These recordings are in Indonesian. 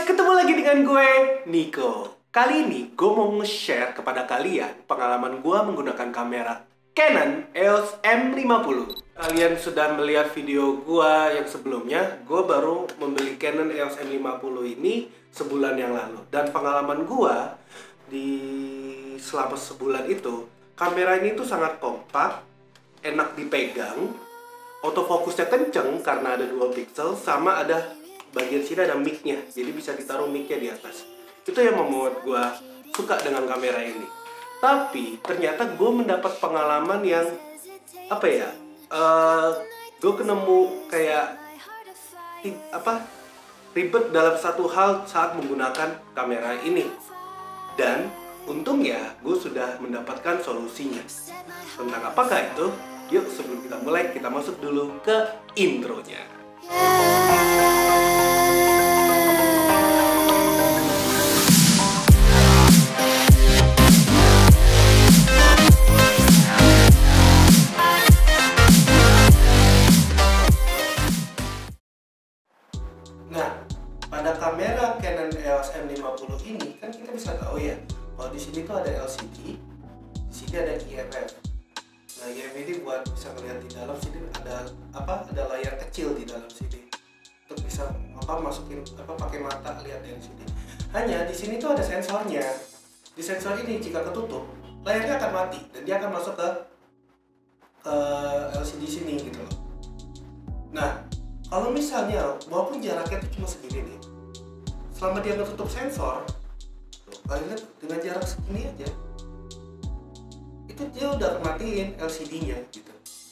ketemu lagi dengan gue, Nico. Kali ini gue mau nge-share kepada kalian pengalaman gue menggunakan kamera Canon EOS M50. Kalian sudah melihat video gue yang sebelumnya. Gue baru membeli Canon EOS M50 ini sebulan yang lalu. Dan pengalaman gue selama sebulan itu, kamera ini tuh sangat kompak, enak dipegang, autofokusnya kenceng karena ada 2 pixel, sama ada bagian sini ada mic-nya, jadi bisa ditaruh mic-nya di atas. Itu yang membuat gue suka dengan kamera ini. Tapi ternyata gue mendapat pengalaman yang gue ketemu kayak ribet dalam satu hal saat menggunakan kamera ini. Dan untungnya gue sudah mendapatkan solusinya. Tentang apakah itu? Yuk sebelum kita mulai, kita masuk dulu ke intronya. Nah, pada kamera Canon EOS M50 ini kan kita bisa tahu ya, kalau di sini tuh ada LCD, di sini ada EMF. Nah, EMF ini buat bisa melihat di dalam sini ada layar kecil di dalam sini untuk bisa masukin pakai mata lihat dari sini. Hanya di sini tuh ada sensornya. Di sensor ini jika ketutup, layarnya akan mati dan dia akan masuk ke LCD sini gitu loh. Nah, kalau misalnya walaupun jaraknya tuh cuma segini nih, selama dia nggak tutup sensor, kalian lihat dengan jarak segini aja, itu dia udah matiin LCD-nya gitu.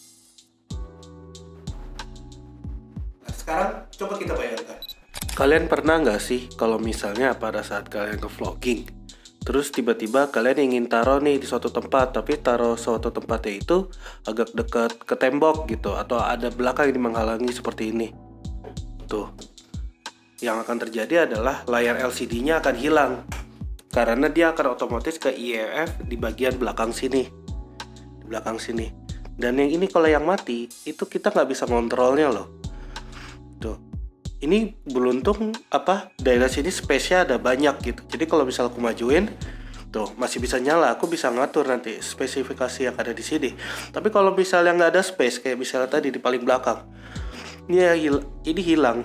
Nah, sekarang coba kita bayangkan. Kalian pernah nggak sih kalau misalnya pada saat kalian nge-vlogging, terus tiba-tiba kalian ingin taruh nih di suatu tempat, tapi taruh suatu tempatnya itu agak dekat ke tembok gitu, atau ada belakang yang menghalangi seperti ini. Tuh, yang akan terjadi adalah layar LCD-nya akan hilang karena dia akan otomatis ke EMF di bagian belakang sini, di belakang sini. Dan yang ini kalau yang mati itu kita nggak bisa ngontrolnya loh. Tuh, ini beruntung daerah sini space-nya ada banyak gitu. Jadi kalau misal aku majuin, tuh masih bisa nyala. Aku bisa ngatur nanti spesifikasi yang ada di sini. Tapi kalau misalnya nggak ada space, kayak misalnya tadi di paling belakang, ini hilang.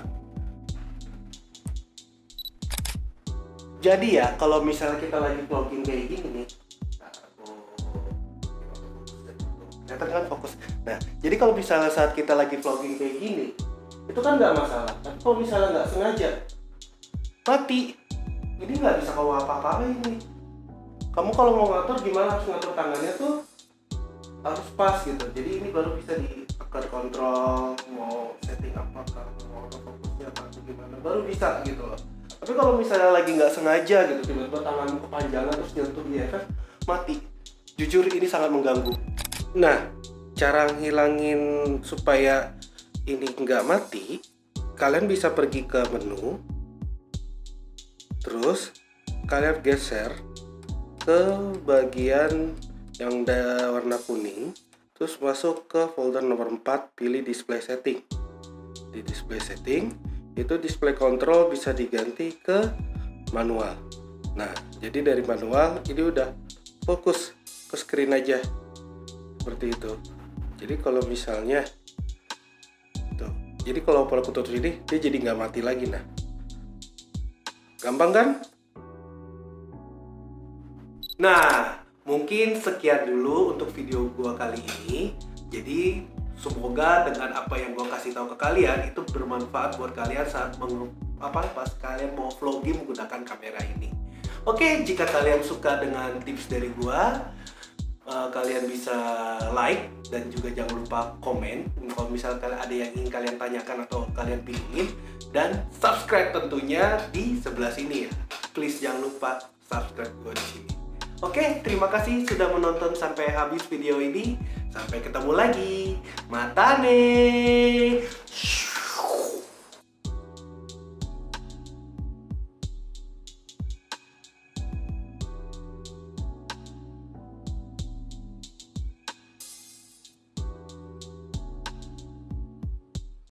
Jadi ya, kalau misalnya kita lagi vlogging kayak gini nih, kelihatan kan fokus. Nah, jadi kalau misalnya saat kita lagi vlogging kayak gini, itu kan nggak masalah. Tapi kalau misalnya nggak sengaja mati, ini nggak bisa kamu apa-apain nih. Kamu kalau mau ngatur gimana, harus ngatur tangannya tuh harus pas gitu. Jadi ini baru bisa ditekan kontrol, mau setting apakah, mau fokusnya apa gimana, baru bisa gitu loh. Tapi kalau misalnya lagi nggak sengaja gitu, tiba-tiba tanganmu kepanjangan terus nyentuh EMF, mati. Jujur ini sangat mengganggu. Nah, cara ngilangin supaya ini nggak mati, kalian bisa pergi ke menu, terus kalian geser ke bagian yang ada warna kuning, terus masuk ke folder nomor 4, pilih display setting. Di display setting itu display control bisa diganti ke manual. Nah, jadi dari manual ini udah fokus ke screen aja seperti itu. Jadi kalau misalnya tuh, jadi kalau aku tutup ini dia jadi nggak mati lagi. Nah, gampang kan? Nah, mungkin sekian dulu untuk video gua kali ini. Jadi semoga dengan apa yang gue kasih tahu ke kalian itu bermanfaat buat kalian saat pas kalian mau vlogging menggunakan kamera ini. Oke, jika kalian suka dengan tips dari gue, kalian bisa like dan juga jangan lupa komen kalau misalkan ada yang ingin kalian tanyakan atau kalian pingin, dan subscribe tentunya di sebelah sini ya. Please jangan lupa subscribe gue di sini. Oke, terima kasih sudah menonton sampai habis video ini. Sampai ketemu lagi. Matane.